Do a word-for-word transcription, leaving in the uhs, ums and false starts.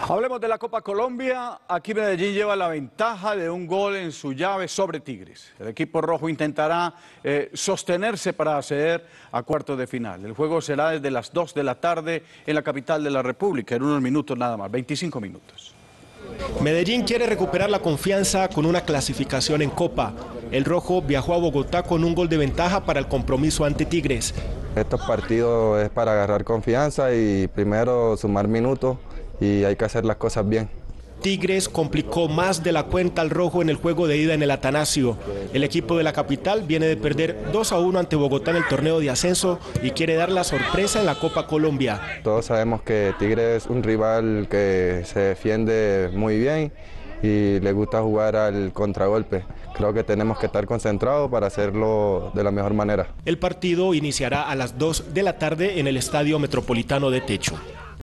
Hablemos de la Copa Colombia. Aquí Medellín lleva la ventaja de un gol en su llave sobre Tigres. El equipo rojo intentará eh, sostenerse para acceder a cuartos de final. El juego será desde las dos de la tarde en la capital de la República, en unos minutos nada más, veinticinco minutos. Medellín quiere recuperar la confianza con una clasificación en Copa. El rojo viajó a Bogotá con un gol de ventaja para el compromiso ante Tigres. Estos partidos es para agarrar confianza y primero sumar minutos y hay que hacer las cosas bien. Tigres complicó más de la cuenta al rojo en el juego de ida en el Atanasio. El equipo de la capital viene de perder dos a uno ante Bogotá en el torneo de ascenso y quiere dar la sorpresa en la Copa Colombia. Todos sabemos que Tigres es un rival que se defiende muy bien y le gusta jugar al contragolpe. Creo que tenemos que estar concentrados para hacerlo de la mejor manera. El partido iniciará a las dos de la tarde en el Estadio Metropolitano de Techo.